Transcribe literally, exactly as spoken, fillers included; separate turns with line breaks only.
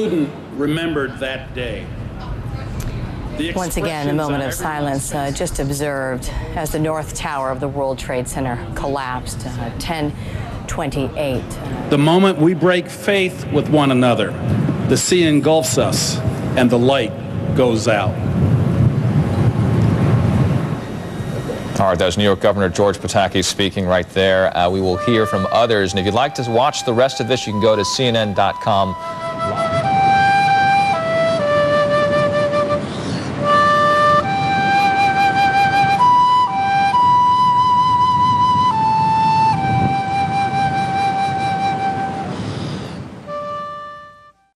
student remembered that day.
Once again, a moment of silence uh, just observed as the North Tower of the World Trade Center collapsed, uh, ten twenty-eight.
The moment we break faith with one another, the sea engulfs us and the light goes out.
All right, that was New York Governor George Pataki speaking right there. Uh, we will hear from others, and if you'd like to watch the rest of this, you can go to C N N dot com